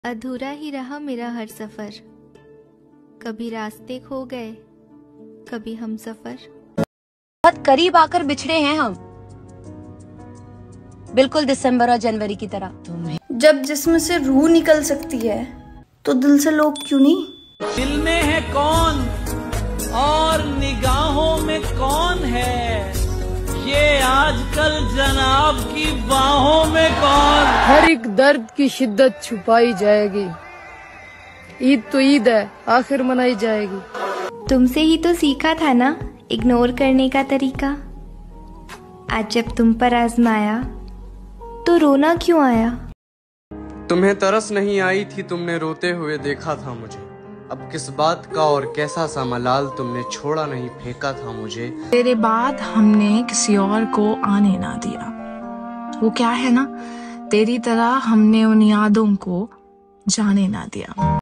अधूरा ही रहा मेरा हर सफर, कभी रास्ते खो गए, कभी हम सफर। बहुत करीब आकर बिछड़े हैं हम, बिल्कुल दिसंबर और जनवरी की तरह। जब जिस्म से रूह निकल सकती है तो दिल से लोग क्यों नहीं? दिल में है कौन और निगाहों में कौन है, ये आजकल जनाब की बाहों में कौन। हर एक दर्द की शिद्दत छुपाई जाएगी, ईद तो ईद है, आखिर मनाई जाएगी। तुमसे ही तो सीखा था ना इग्नोर करने का तरीका। आज जब तुम पर आजमाया तो रोना क्यों आया? तुम्हें तरस नहीं आई थी, तुमने रोते हुए देखा था मुझे। अब किस बात का और कैसा सा मलाल, तुमने छोड़ा नहीं फेंका था मुझे। तेरे बाद हमने किसी और को आने ना दिया। वो क्या है ना, तेरी तरह हमने उन यादों को जाने ना दिया।